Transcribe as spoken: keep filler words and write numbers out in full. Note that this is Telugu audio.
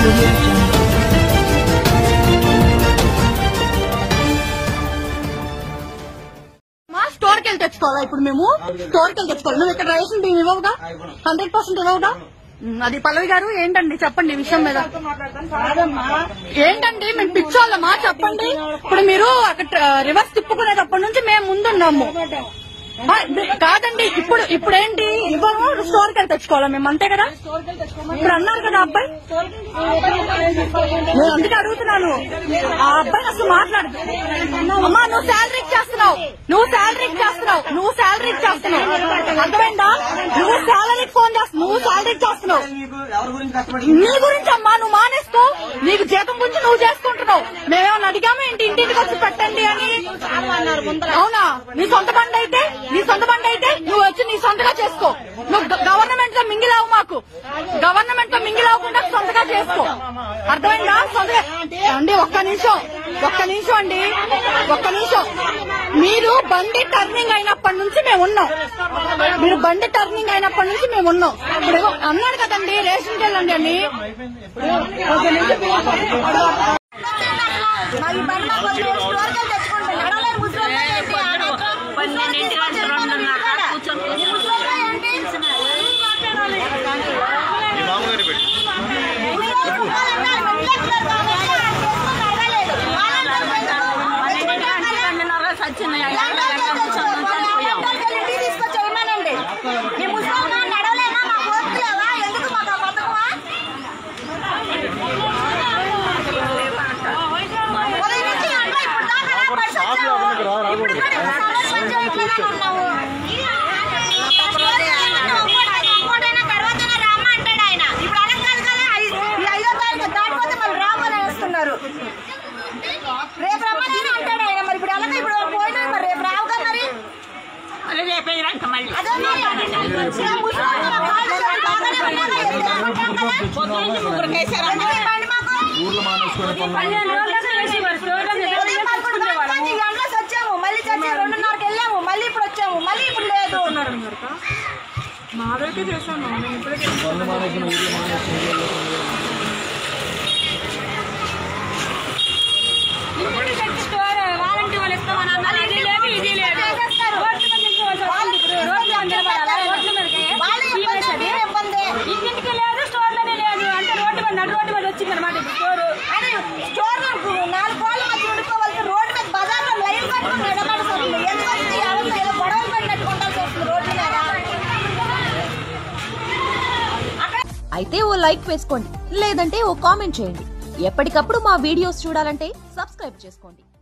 స్టోర్కి వెళ్ళి తెచ్చుకోవాలా? ఇప్పుడు మేము స్టోర్కి వెళ్ళి తెచ్చుకోవాలి. నువ్వు ఇక్కడ రేషన్ బియ్యం ఇవ్వవుగా? Hundred percent ఇవ్వవుగా? అది పల్లవి గారు ఏంటండి చెప్పండి విషయం మీద. ఏంటండి మేము పిచ్చోళ్ళమా చెప్పండి. ఇప్పుడు మీరు అక్కడ రివర్స్ తిప్పుకునేటప్పటి నుంచి మేము ముందున్నాము కాదండి. ఇప్పుడు ఇప్పుడు ఏంటి ఇవ్వము, స్టోర్కి వెళ్ళి తెచ్చుకోవాలా మేము, అంతే కదా? ఇప్పుడు అన్నారు కదా అబ్బాయి, నేను అందుకే అడుగుతున్నాను. ఆ అబ్బాయి అసలు మాట్లాడదు. అమ్మా నువ్వు శాలరీ చేస్తున్నావు, నువ్వు శాలరీ చేస్తున్నావు, నువ్వు శాలరీ చేస్తున్నావు, అర్థమైందా? నువ్వు శాలరీకి ఫోన్ చేస్తున్నావు, నువ్వు శాలరీ చేస్తున్నావు. నీ గురించి అమ్మా నువ్వు మానేసుకో, నీకు జీతం గురించి నువ్వు చేసుకుంటున్నావు. మేమేమన్నా అడిగాము ఏంటి ఇంటింటికి వచ్చి పెట్టండి అని? అవునా? నీ సొంత బండి అయితే నీ సొంత బండి అయితే నువ్వు వచ్చి నీ సొంతగా చేసుకో. నువ్వు గవర్నమెంట్ తో మింగిలావు, మాకు గవర్నమెంట్ తో మింగిలావకుండా సొంతగా చేసుకో, అర్థమైందా? సొంతగా అండి. ఒక్క నిమిషం ఒక్క నిమిషం అండి ఒక్క నిమిషం మీరు బండి టర్నింగ్ అయినప్పటి నుంచి మేము ఉన్నాం. మీరు బండి టర్నింగ్ అయినప్పటి నుంచి మేము ఉన్నాం. ఇప్పుడు అన్నాడు కదండి రేషన్కి వెళ్ళండి అని. రేపు రమ్మని అంటాడు ఆయన. మరి ఇప్పుడు అలాగే ఇప్పుడు పోయినా మరి రేపు రావుగా మరి వచ్చాము, మళ్ళీ చచ్చి రెండున్నరకి వెళ్ళాము, మళ్ళీ ఇప్పుడు వచ్చాము, మళ్ళీ ఇప్పుడు లేదు అన్నారు. మాదైతే చేశాను వారంటీ వాళ్ళు ఇస్తామన్నారు. ఇది లేదు ఇది లేదు ఇంటింటికి లేదు, స్టోర్లోనే లేదు అంటే రోడ్డు మీద నడు రోడ్డు మీద వచ్చింది అనమాట. స్టోర్ స్టోర్ నాలుగు కోళ్ళ మధ్య ఉండిపోవాలి, రోడ్డు మీద బజార్లో లైన్ పట్టుకుని నిలబడుతుంది. ఎందుకంటే గొడవలు పడినట్టు ఉండాల్సి వస్తుంది రోడ్డు మీద. అయితే ఓ లైక్ వేసుకోండి, లేదంటే ఓ కామెంట్ చేయండి. ఎప్పటికప్పుడు మా వీడియోస్ చూడాలంటే సబ్స్క్రైబ్ చేసుకోండి.